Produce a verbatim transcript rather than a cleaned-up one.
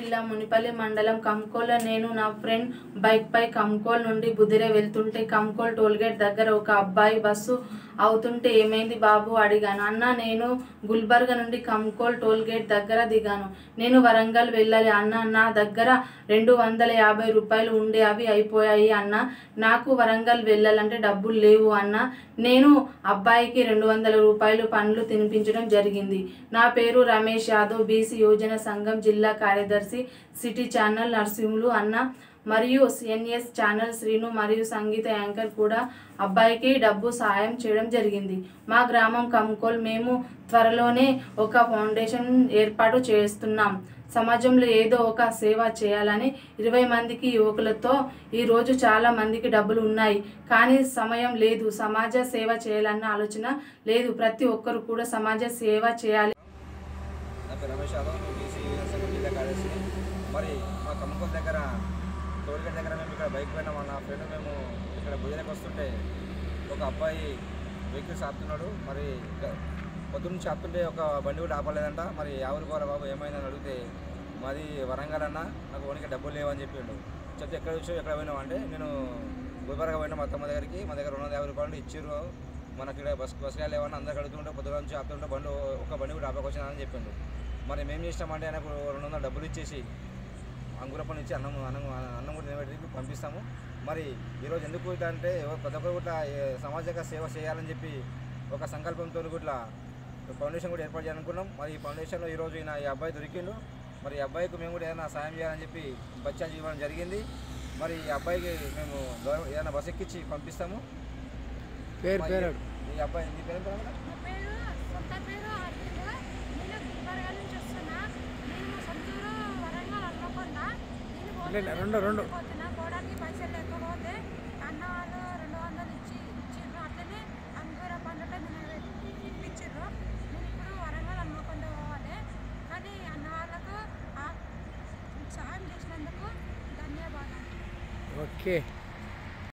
జిల్లా మునిపల్లి మండలం కంకోల్ నేను నా ఫ్రెండ్ బైక్ పై కంకోల్ నుండి బుదిరే వెళ్తుంటే కంకోల్ టోల్గేట్ దగ్గర ఒక అబ్బాయి బస్సు అవుతుంటే ఏమైంది బాబు అడిగాను. అన్న నేను గుల్బర్గ నుండి కంకోల్ టోల్గేట్ దగ్గర దిగాను. నేను వరంగల్ వెళ్ళాలి అన్న. నా దగ్గర రెండు వందల యాభై రూపాయలు ఉండే అవి అయిపోయాయి అన్న. నాకు వరంగల్ వెళ్ళాలంటే డబ్బులు లేవు అన్న. నేను అబ్బాయికి రెండు వందల రూపాయలు పండ్లు తినిపించడం జరిగింది. నా పేరు రమేష్ యాదవ్, బీసీ యోజన సంఘం జిల్లా కార్యదర్శి, సిటీ ఛానల్ నర్సింహులు అన్న మరియు ఎన్ఎస్ ఛానల్ శ్రీను మరియు సంగీత యాంకర్ కూడా అబ్బాయికి డబ్బు సహాయం చేయడం జరిగింది. మా గ్రామం కంకోల్. మేము త్వరలోనే ఒక ఫౌండేషన్ ఏర్పాటు చేస్తున్నాం. సమాజంలో ఏదో ఒక సేవ చేయాలని ఇరవై మందికి యువకులతో ఈరోజు చాలా మందికి డబ్బులు ఉన్నాయి కానీ సమయం లేదు. సమాజ సేవ చేయాలన్న ఆలోచన లేదు. ప్రతి ఒక్కరు కూడా సమాజ సేవ చేయాలి. రమేష్ యాదవ్, బీసీ జిల్లా కార్యదర్శి. మరి మా కంకోల్ దగ్గర టోల్గేట్ దగ్గర మేము ఇక్కడ బైక్ పైన మా ఫ్రెండ్ మేము ఇక్కడ భుజనకి వస్తుంటే ఒక అబ్బాయి వెహికల్స్ ఆపుతున్నాడు. మరి పొద్దు నుంచి ఆపుతుంటే ఒక బండి కూడా ఆపలేదంట. మరి ఎవరు కోరా బాబు ఏమైందని అడిగితే మాది వరంగల్ అన్న, నాకు ఓనికి డబ్బులు లేవని చెప్పిండు. చెప్తే ఎక్కడ వచ్చావు ఎక్కడ పోయినావు అంటే నేను గుల్బర్గా పోయినా మా తమ్మ దగ్గరికి, మా దగ్గర రెండు వందల యాభై రూపాయలు ఇచ్చిర్రు, మనకి ఇక్కడ బస్ బస్సుగా లేవని అందరు అడుగుతుంటే పొద్దున నుంచి ఆపుతుంటే బండి ఒక బండి కూడా ఆపకొచ్చినా చెప్పిండు. మరి మేము చేసినామంటే ఆయనకు రెండు వందల డబ్బులు ఇచ్చేసి అంగురప్పని ఇచ్చి అన్నం అన్నం అన్నం కూడా నిలబెట్టి పంపిస్తాము. మరి ఈరోజు ఎందుకు ఇట్లా అంటే ప్రతి ఒక్కరు కూడా సమాజంగా సేవ చేయాలని చెప్పి ఒక సంకల్పంతో కూడా ఫౌండేషన్ కూడా ఏర్పాటు చేయాలనుకున్నాం. మరి ఈ ఫౌండేషన్లో ఈరోజు ఈయన ఈ అబ్బాయి దొరికిండు. మరి ఈ అబ్బాయికి మేము కూడా ఏదైనా సాయం చేయాలని చెప్పి బచ్చాలు ఇవ్వడం జరిగింది. మరి ఈ అబ్బాయికి మేము ఏదైనా బస్ ఎక్కించి పంపిస్తాము. పేరు పేరు ఈ అబ్బాయి నీ పేరు రెండు రెండు పోవడానికి పైసలు లేకపోతే అన్న వాళ్ళు రెండు వందలు ఇచ్చి ఇచ్చిర్రు. అట్లనే అంగూర పండ్లతో నేను ఇప్పించిర్రు. నేను ఇప్పుడు వరంగల్ హన్మకొండ పోవాలి కానీ అన్న వాళ్ళకు సాయం చేసినందుకు ధన్యవాదాలు. ఓకే.